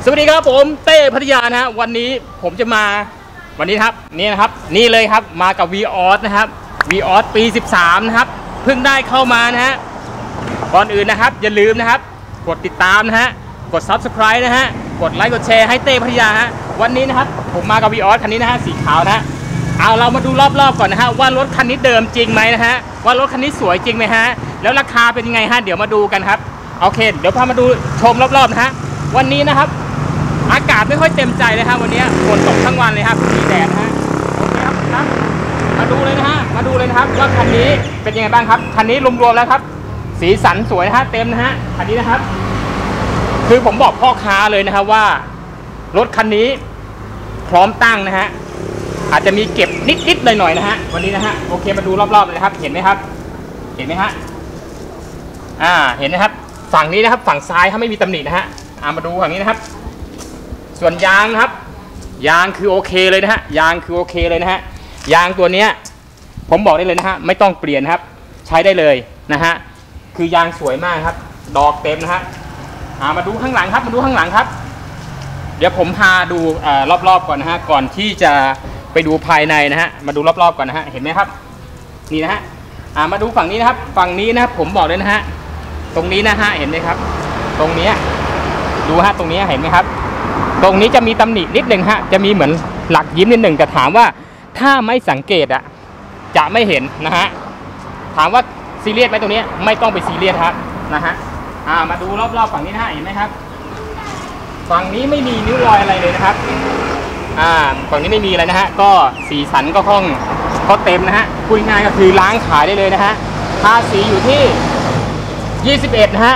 สวัสดีครับผมเต้พัทยานะฮะวันนี้ผมจะมาวันนี้ครับนี่นะครับนี่เลยครับมากับ Vios นะครับ Vios ปี 13นะครับเพิ่งได้เข้ามานะฮะก่อนอื่นนะครับอย่าลืมนะครับกดติดตามนะฮะกด Subscribe นะฮะกดไลค์กดแชร์ให้เต้พัทยาฮะวันนี้นะครับผมมากับ Vios คันนี้นะฮะสีขาวนะฮะเอาเรามาดูรอบๆก่อนนะฮะว่ารถคันนี้เดิมจริงไหมนะฮะว่ารถคันนี้สวยจริงไหมฮะแล้วราคาเป็นยังไงฮะเดี๋ยวมาดูกันครับโอเคเดี๋ยวพามาดูชมรอบๆนะฮะวันนี้นะครับอากาศไม่ค่อยเต็มใจเลยครับวันนี้ฝนตกทั้งวันเลยครับมีแดดนะฮะโอเคครับมาดูเลยนะฮะมาดูเลยนะครับว่าคันนี้เป็นยังไงบ้างครับคันนี้รวมๆแล้วครับสีสันสวยนะฮะเต็มนะฮะคันนี้นะครับคือผมบอกพ่อค้าเลยนะครับว่ารถคันนี้พร้อมตั้งนะฮะอาจจะมีเก็บนิดๆหน่อยๆนะฮะวันนี้นะฮะโอเคมาดูรอบๆเลยนะครับเห็นไหมครับเห็นไหมฮะเห็นนะครับฝั่งนี้นะครับฝั่งซ้ายถ้าไม่มีตำหนินะฮะมาดูฝั่งนี้นะครับส่วนยางนะครับยางคือโอเคเลยนะฮะยางคือโอเคเลยนะฮะยางตัวเนี้ยผมบอกได้เลยนะฮะไม่ต้องเปลี่ยนครับใช้ได้เลยนะฮะคือยางสวยมากครับดอกเต็มนะฮะมาดูข้างหลังครับมาดูข้างหลังครับเดี๋ยวผมพาดูรอบๆก่อนนะฮะก่อนที่จะไปดูภายในนะฮะมาดูรอบๆก่อนนะฮะเห็นไหมครับนี่นะฮะมาดูฝั่งนี้นะครับฝั่งนี้นะครับผมบอกเลยนะฮะตรงนี้นะฮะเห็นไหมครับตรงนี้ดูฮะตรงนี้เห็นไหมครับตรงนี้จะมีตำหนินิดหนึ่งฮะจะมีเหมือนหลักยิ้มนิดหนึ่งแต่ถามว่าถ้าไม่สังเกตจะไม่เห็นนะฮะถามว่าซีเรียสไหมตรงนี้ไม่ต้องไปซีเรียสครับนะฮะมาดูรอบๆฝั่งนี้นะฮะเห็นไหมครับฝั่งนี้ไม่มีนิ้วรอยอะไรเลยนะครับฝั่งนี้ไม่มีอะไรนะฮะก็สีสันก็เต็มนะฮะคุยง่ายก็คือล้างขายได้เลยนะฮะภาษีอยู่ที่21นะฮะ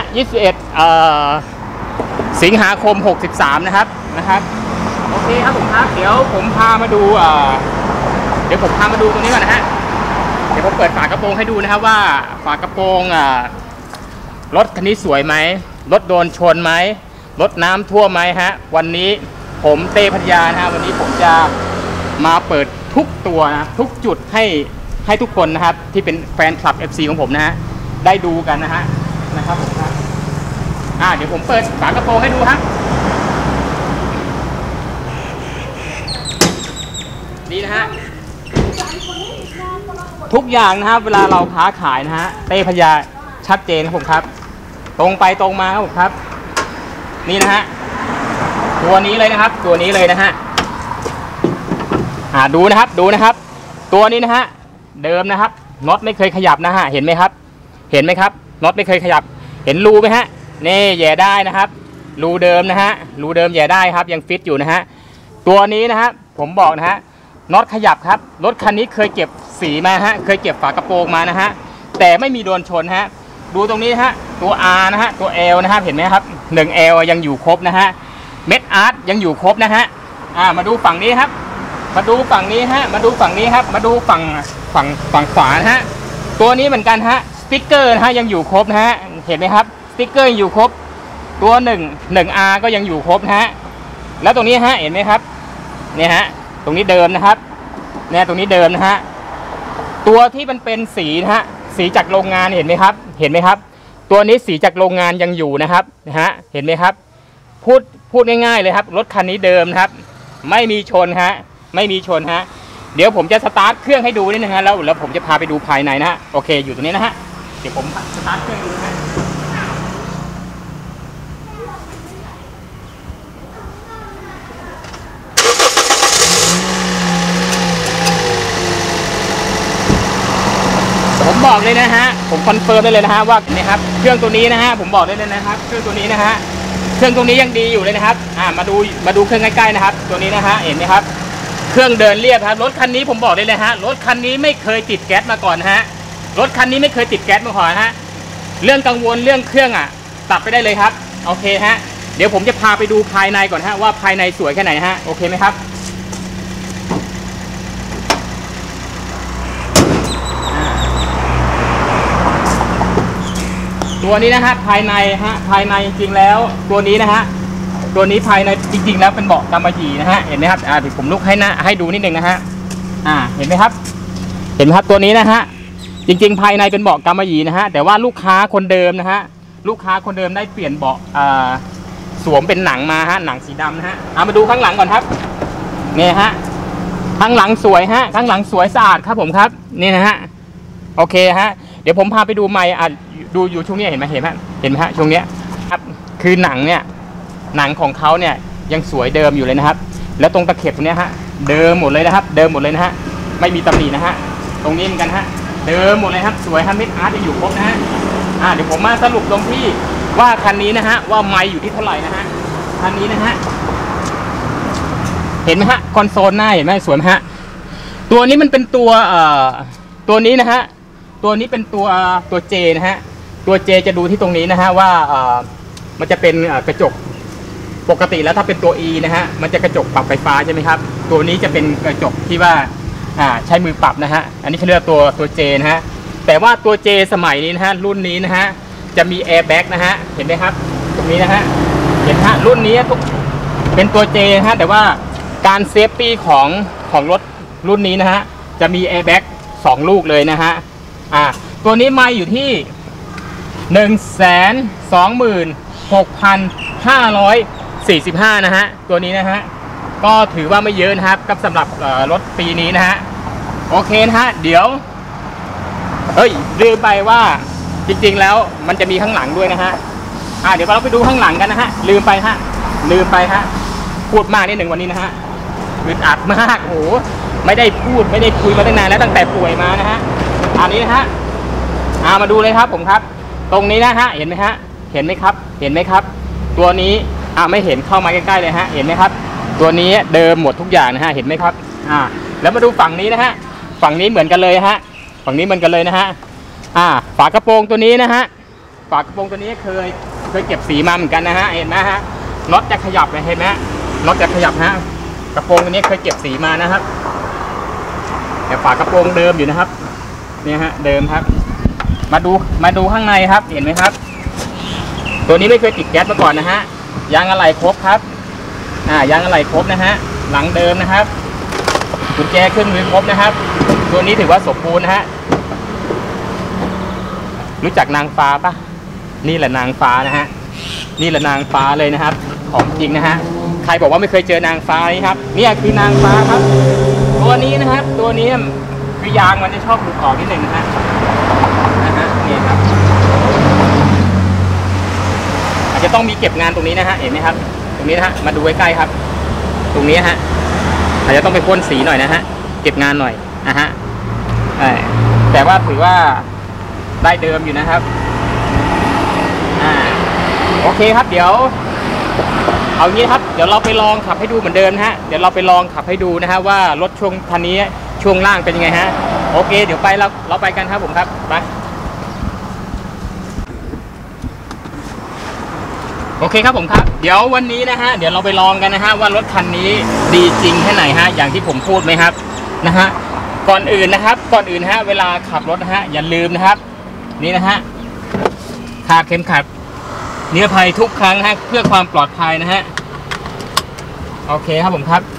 สิงหาคม63นะครับโอเคครับผมครับเดี๋ยวผมพามาดูตรงนี้ก่อนนะฮะเดี๋ยวผมเปิดฝากระโปรงให้ดูนะครับว่าฝากระโปรงรถคันนี้สวยไหมรถโดนชนไหมรถน้ำท่วมไหมฮะวันนี้ผมเต้พัทยานะฮะวันนี้ผมจะมาเปิดทุกตัวนะทุกจุดให้ทุกคนนะครับที่เป็นแฟนคลับ FC ของผมนะฮะได้ดูกันนะครับผมครับเดี๋ยวผมเปิดฝากระโปรงให้ดูครับนี่นะฮะทุกอย่างนะครับเวลาเราค้าขายนะฮะเต้พัทยาชัดเจนครับผมครับตรงไปตรงมาครับผมครับนี่นะฮะตัวนี้เลยนะครับตัวนี้เลยนะฮะดูนะครับตัวนี้นะฮะเดิมนะครับน็อตไม่เคยขยับนะฮะเห็นไหมครับน็อตไม่เคยขยับเห็นรูไหมฮะนี่แย่ได้นะครับรูเดิมนะฮะรูเดิมแย่ได้ครับยังฟิตอยู่นะฮะตัวนี้นะฮะผมบอกนะฮะน็อตขยับครับรถคันนี้เคยเก็บสีมาฮะเคยเก็บฝากระโปรงมานะฮะแต่ไม่มีโดนชนฮะดูตรงนี้ฮะตัว R นะฮะตัว L นะครับเห็นไหมครับ1 L ยังอยู่ครบนะฮะเม็ดอาร์ตยังอยู่ครบนะฮะมาดูฝั่งนี้ครับมาดูฝั่งนี้ฮะมาดูฝั่งนี้ครับมาดูฝั่งขวานะฮะตัวนี้เหมือนกันฮะสติ๊กเกอร์นะฮะยังอยู่ครบนะฮะเห็นไหมครับสติ๊กเกอร์ยังอยู่ครบตัว1R ก็ยังอยู่ครบนะฮะแล้วตรงนี้ฮะเห็นไหมครับเนี่ยฮะตรงนี้เดิมนะครับเนี่ยตรงนี้เดิมนะฮะตัวที่มันเป็นสีนะฮะสีจากโรงงานเห็นไหมครับตัวนี้สีจากโรงงานยังอยู่นะครับเห็นไหมครับพูดง่ายๆเลยครับรถคันนี้เดิมนะครับไม่มีชนฮะไม่มีชนฮะเดี๋ยวผมจะสตาร์ทเครื่องให้ดูนิดนึงฮะแล้วผมจะพาไปดูภายในนะฮะโอเคอยู่ตรงนี้นะฮะเดี๋ยวผมสตาร์ทเครื่องดูนะฮะผมบอกเลยนะฮะผมคอนเฟิร์มได้เลยนะฮะว่านี่ครับเครื่องตัวนี้นะฮะผมบอกได้เลยนะครับเครื่องตัวนี้นะฮะเครื่องตัวนี้ยังดีอยู่เลยนะครับมาดูเครื่องใกล้ๆนะครับตัวนี้นะฮะเห็นไหมครับเครื่องเดินเรียบครับรถคันนี้ผมบอกได้เลยฮะรถคันนี้ไม่เคยติดแก๊สมาก่อนฮะรถคันนี้ไม่เคยติดแก๊สมาก่อนฮะเรื่องกังวลเรื่องเครื่องตัดไปได้เลยครับโอเคฮะเดี๋ยวผมจะพาไปดูภายในก่อนฮะว่าภายในสวยแค่ไหนฮะโอเคไหมครับตัวนี้นะฮะภายในจริงๆแล้วตัวนี้นะฮะตัวนี้ภายในจริงๆแล้วเป็นเบาะกำมะหยี่นะฮะเห็นไหมครับเดี๋ยวผมลุกให้ดูนิดนึงนะฮะเห็นไหมครับตัวนี้นะฮะจริงๆภายในเป็นเบาะกำมะหยี่นะฮะแต่ว่าลูกค้าคนเดิมนะฮะลูกค้าคนเดิมได้เปลี่ยนเบาะสวมเป็นหนังมาฮะหนังสีดำนะฮะเอามาดูข้างหลังก่อนครับนี่ฮะข้างหลังสวยฮะข้างหลังสวยสะอาดครับผมครับนี่นะฮะโอเคฮะเดี๋ยวผมพาไปดูไมค์ดูอยู่ช่วงนี้เห็นไหมฮะช่วงเนี้ยครับคือหนังเนี่ยหนังของเขาเนี่ยยังสวยเดิมอยู่เลยนะครับแล้วตรงตะเข็บตรงนี้ฮะเดิมหมดเลยนะครับเดิมหมดเลยนะฮะไม่มีตำหนินะฮะตรงนี้เหมือนกันฮะเดิมหมดเลยครับสวยฮะเม็ดอาร์ตยังอยู่ครบนะฮะเดี๋ยวผมมาสรุปตรงที่ว่าคันนี้นะฮะว่าไมค์อยู่ที่เท่าไหร่นะฮะคันนี้นะฮะเห็นไหมฮะคอนโซลหน้าเห็นไหมสวยไหมฮะตัวนี้มันเป็นตัวนี้นะฮะตัวนี้เป็นตัวJนะฮะตัวJจะดูที่ตรงนี้นะฮะว่ามันจะเป็นกระจกปกติแล้วถ้าเป็นตัว E นะฮะมันจะกระจกปรับไฟฟ้าใช่ไหมครับตัวนี้จะเป็นกระจกที่ว่าใช้มือปรับนะฮะอันนี้เขาเรียกตัวJนะฮะแต่ว่าตัวJสมัยนี้นะฮะรุ่นนี้นะฮะจะมีแอร์แบ็กนะฮะเห็นไหมครับตรงนี้นะฮะเห็นฮะรุ่นนี้เป็นตัวJนะฮะแต่ว่าการเซฟตี้ของรถรุ่นนี้นะฮะจะมีแอร์แบ็ก2 ลูกเลยนะฮะตัวนี้ไมล์อยู่ที่ 126,545 นะฮะตัวนี้นะฮะก็ถือว่าไม่เยอะนะครับกับสำหรับรถปีนี้นะฮะโอเคนะฮะเดี๋ยวลืมไปว่าจริงๆแล้วมันจะมีข้างหลังด้วยนะฮะเดี๋ยวเราไปดูข้างหลังกันนะฮะลืมไปฮะพูดมากนิดหนึ่งวันนี้นะฮะอึดอัดมากโอ้โหไม่ได้พูดไม่ได้คุยมาตั้งนานแล้วตั้งแต่ป่วยมานะฮะอันนี้นะฮะมาดูเลยครับผมครับตรงนี้นะฮะเห็นไหมฮะเห็นไหมครับตัวนี้ไม่เห็นเข้ามาใกล้ๆเลยฮะเห็นไหมครับตัวนี้เดิมหมดทุกอย่างนะฮะเห็นไหมครับแล้วมาดูฝั่งนี้นะฮะฝั่งนี้เหมือนกันเลยฮะฝั่งนี้เหมือนกันเลยนะฮะฝากระโปรงตัวนี้นะฮะฝากระโปรงตัวนี้เคยเก็บสีมาเหมือนกันนะฮะเห็นไหมฮะน็อตจะขยับเลยเห็นไหมน็อตจะขยับฮะกระโปรงตัวนี้เคยเก็บสีมานะครับแต่ฝากระโปรงเดิมอยู่นะครับเนี่ยฮะเดิมครับมาดูข้างในครับเห็นไหมครับตัวนี้ไม่เคยติดแก๊สมาก่อนนะฮะยางอะไหล่ครบครับยางอะไหล่ครบนะฮะหลังเดิมนะครับกุญแจขึ้นมือครบนะครับตัวนี้ถือว่าสมบูรณ์นะฮะรู้จักนางฟ้าปะนี่แหละนางฟ้านะฮะนี่แหละนางฟ้าเลยนะครับของจริงนะฮะใครบอกว่าไม่เคยเจอนางฟ้านี่ครับนี่คือนางฟ้าครับตัวนี้นะครับตัวนี้คือยางมันจะชอบหลุดออกนิดหนึ่งนะฮะนี่ครับอาจจะต้องมีเก็บงานตรงนี้นะฮะเห็นไหมครับตรงนี้นะฮะมาดูใกล้ๆครับตรงนี้ฮะอาจจะต้องไปพ่นสีหน่อยนะฮะเก็บงานหน่อยแต่ว่าถือว่าได้เดิมอยู่นะครับโอเคครับเดี๋ยวเอางี้ครับเดี๋ยวเราไปลองขับให้ดูเหมือนเดิมนะฮะเดี๋ยวเราไปลองขับให้ดูนะฮะว่ารถช่วงคันนี้ช่วงล่างเป็นยังไงฮะโอเคเดี๋ยวไปเราไปกันครับผมครับไปโอเคครับผมครับเดี๋ยววันนี้นะฮะเดี๋ยวเราไปลองกันนะฮะว่ารถคันนี้ดีจริงแค่ไหนฮะอย่างที่ผมพูดไหมครับนะฮะก่อนอื่นฮะเวลาขับรถนะฮะอย่าลืมนะครับนี่นะฮะคาดเข็มขัดนิรภัยทุกครั้งฮะเพื่อความปลอดภัยนะฮะโอเคครับผมครับ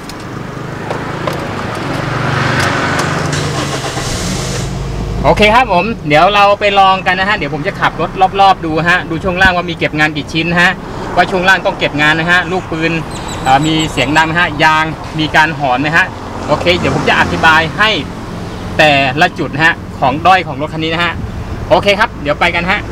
โอเคครับผมเดี๋ยวเราไปลองกันนะฮะเดี๋ยวผมจะขับรถรอบๆดูฮะดูช่วงล่างว่ามีเก็บงานกี่ชิ้นฮะว่าช่วงล่างต้องเก็บงานนะฮะลูกปืนมีเสียงดังฮะยางมีการหอนนะฮะโอเคเดี๋ยวผมจะอธิบายให้แต่ละจุดฮะของด้อยของรถคันนี้นะฮะโอเคครับเดี๋ยวไปกันฮะ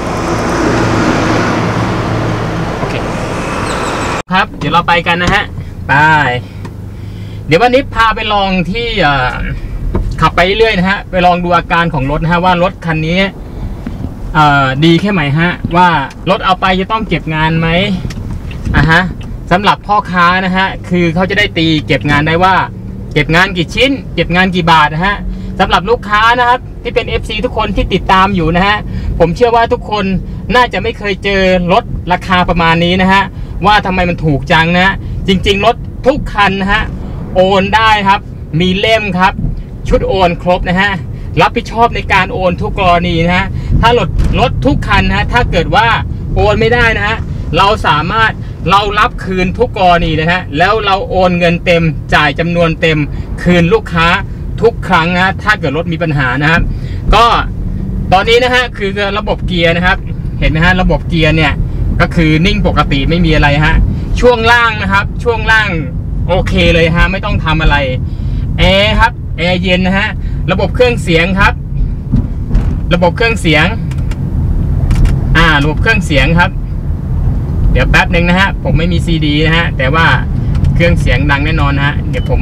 โอเคครับเดี๋ยวเราไปกันนะฮะไปเดี๋ยววันนี้พาไปลองที่ขับไปเรื่อยๆนะฮะไปลองดูอาการของรถนะฮะว่ารถคันนี้ดีแค่ไหนฮะว่ารถเอาไปจะต้องเก็บงานไหมสำหรับพ่อค้านะฮะคือเขาจะได้ตีเก็บงานได้ว่าเก็บงานกี่ชิ้นเก็บงานกี่บาทนะฮะสำหรับลูกค้านะครับที่เป็น FC ทุกคนที่ติดตามอยู่นะฮะผมเชื่อว่าทุกคนน่าจะไม่เคยเจอรถราคาประมาณนี้นะฮะว่าทำไมมันถูกจังนะจริงๆรถทุกคันนะฮะโอนได้ครับมีเล่มครับชุดโอนครบนะฮะรับผิดชอบในการโอนทุกกรณีนะฮะถ้ารถทุกคันนะฮะถ้าเกิดว่าโอนไม่ได้นะฮะเราสามารถเรารับคืนทุกกรณีนะฮะแล้วเราโอนเงินเต็มจ่ายจำนวนเต็มคืนลูกค้าทุกครั้งนะถ้าเกิดรถมีปัญหานะครับก็ตอนนี้นะฮะคือระบบเกียร์นะครับเห็นไหมฮะระบบเกียร์เนี่ยก็คือนิ่งปกติไม่มีอะไรฮะช่วงล่างนะครับช่วงล่างโอเคเลยฮะไม่ต้องทำอะไรแอร์ครับแอร์เย็นนะฮะระบบเครื่องเสียงครับระบบเครื่องเสียงระบบเครื่องเสียงครับเดี๋ยวแป๊บหนึ่งนะฮะผมไม่มีซีดีนะฮะแต่ว่าเครื่องเสียงดังแน่นอนนะฮะเดี๋ยวผม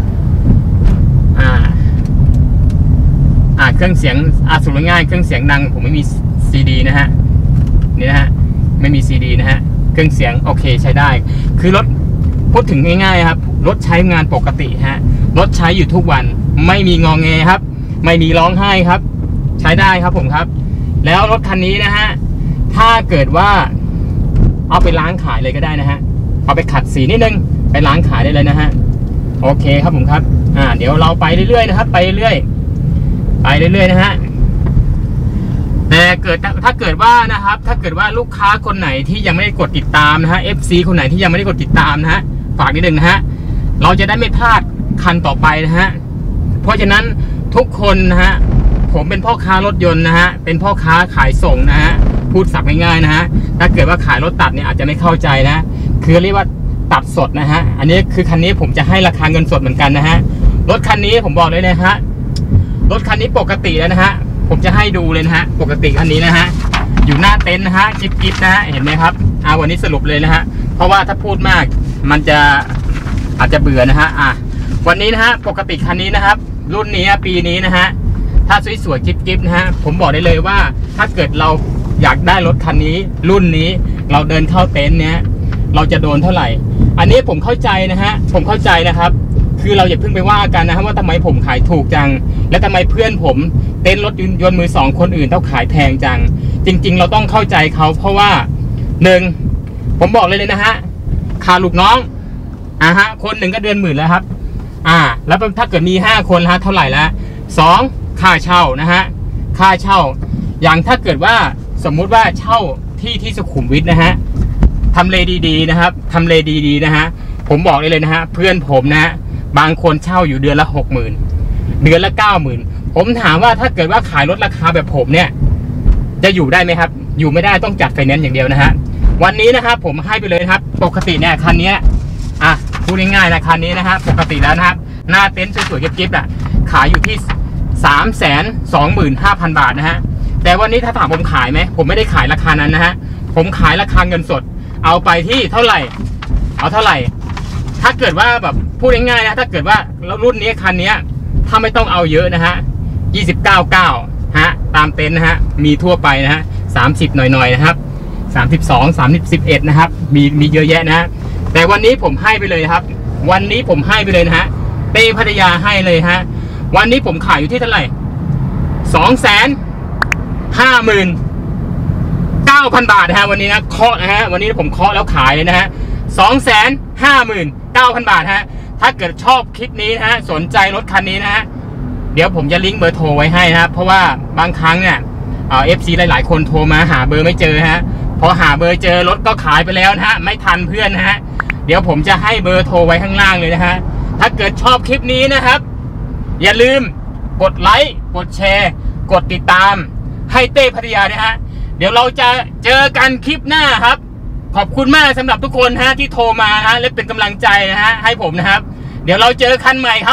เครื่องเสียงสรุปง่ายเครื่องเสียงดังผมไม่มีซีดีนะฮะนี่นะฮะไม่มีซีดีนะฮะเครื่องเสียงโอเคใช้ได้คือรถพูดถึงง่ายๆครับรถใช้งานปกติฮะรถใช้อยู่ทุกวันไม่มีงอแงครับไม่มีร้องไห้ครับใช้ได้ครับผมครับแล้วรถคันนี้นะฮะถ้าเกิดว่าเอาไปล้างขายเลยก็ได้นะฮะเอาไปขัดสีนิดนึงไปล้างขายได้เลยนะฮะโอเคครับผมครับเดี๋ยวเราไปเรื่อยๆนะครับไปเรื่อยนะฮะแต่ถ้าเกิดว่านะครับถ้าเกิดว่าลูกค้าคนไหนที่ยังไม่ได้กดติดตามนะฮะ FC คนไหนที่ยังไม่ได้กดติดตามนะฮะฝากนิดนึงนะฮะเราจะได้ไม่พลาดคันต่อไปนะฮะเพราะฉะนั้นทุกคนนะฮะผมเป็นพ่อค้ารถยนต์นะฮะเป็นพ่อค้าขายส่งนะฮะพูดสับง่ายๆนะฮะถ้าเกิดว่าขายรถตัดเนี่ยอาจจะไม่เข้าใจนะคือเรียกว่าตัดสดนะฮะอันนี้คือคันนี้ผมจะให้ราคาเงินสดเหมือนกันนะฮะรถคันนี้ผมบอกเลยนะฮะรถคันนี้ปกติแล้วนะฮะผมจะให้ดูเลยนะฮะปกติคันนี้นะฮะอยู่หน้าเต็นท์นะฮะกิ๊บนะฮะเห็นไหมครับวันนี้สรุปเลยนะฮะเพราะว่าถ้าพูดมากมันจะอาจจะเบื่อนะฮะวันนี้นะฮะปกติคันนี้นะครับรุ่นนี้ปีนี้นะฮะถ้าสวยๆกิ๊บนะฮะผมบอกได้เลยว่าถ้าเกิดเราอยากได้รถคันนี้รุ่นนี้เราเดินเข้าเต็นท์เนี้ยเราจะโดนเท่าไหร่อันนี้ผมเข้าใจนะฮะผมเข้าใจนะครับคือเราอย่าเพิ่งไปว่ากันนะฮะว่าทำไมผมขายถูกจังและทำไมเพื่อนผมเต้นรถยนต์มือสองคนอื่นต้องขายแพงจังจริงๆเราต้องเข้าใจเขาเพราะว่า1ผมบอกเลยนะฮะค่าลูกน้องคนหนึ่งก็เดือนหมื่นแล้วครับแล้วถ้าเกิดมี5คนฮะเท่าไหร่แล้ว2ค่าเช่านะฮะค่าเช่าอย่างถ้าเกิดว่าสมมุติว่าเช่าที่สุขุมวิทนะฮะทำเลดีๆนะครับทำเลดีๆนะฮะผมบอกเลยนะฮะเพื่อนผมนะฮะบางคนเช่าอยู่เดือนละ60,000เดือนละ90,000ผมถามว่าถ้าเกิดว่าขายรถราคาแบบผมเนี่ยจะอยู่ได้ไหมครับอยู่ไม่ได้ต้องจัดไฟแนนซ์อย่างเดียวนะฮะวันนี้นะครับผมให้ไปเลยครับปกติเนี่ยคันนี้พูดง่ายๆนะคันนี้นะฮะปกติแล้วนะครับหน้าเต็นท์สวยๆกิ๊บๆขายอยู่ที่325,000 บาทนะฮะแต่วันนี้ถ้าถามผมขายไหมผมไม่ได้ขายราคานั้นนะฮะผมขายราคาเงินสดเอาไปที่เท่าไหร่เอาเท่าไหร่ถ้าเกิดว่าแบบพูดง่ายๆนะถ้าเกิดว่ารุ่นนี้คันนี้ถ้าไม่ต้องเอาเยอะนะฮะ29,900ฮะตามเต็นท์นะฮะมีทั่วไปนะฮะ30หน่อยๆนะครับ32 31นะครับมีเยอะแยะนะฮะแต่วันนี้ผมให้ไปเลยครับวันนี้ผมให้ไปเลยนะฮะเต้พัทยาให้เลยฮะวันนี้ผมขายอยู่ที่เท่าไหร่259,000 บาทนะฮะวันนี้นะเคาะนะฮะวันนี้ผมเคาะแล้วขายเลยนะฮะ259,000 บาทฮะถ้าเกิดชอบคลิปนี้นะฮะสนใจรถคันนี้นะฮะเดี๋ยวผมจะลิงก์เบอร์โทรไว้ให้นะครับเพราะว่าบางครั้งเนี่ยFC หลายๆคนโทรมาหาเบอร์ไม่เจอฮะพอหาเบอร์เจอรถก็ขายไปแล้วนะฮะไม่ทันเพื่อนนะฮะเดี๋ยวผมจะให้เบอร์โทรไว้ข้างล่างเลยนะฮะถ้าเกิดชอบคลิปนี้นะครับอย่าลืมกดไลค์กดแชร์กดติดตามให้เต้พัทยานะฮะเดี๋ยวเราจะเจอกันคลิปหน้าครับขอบคุณมากสำหรับทุกคนฮะที่โทรมาฮะและเป็นกำลังใจนะฮะให้ผมนะครับเดี๋ยวเราเจอกันใหม่ครับ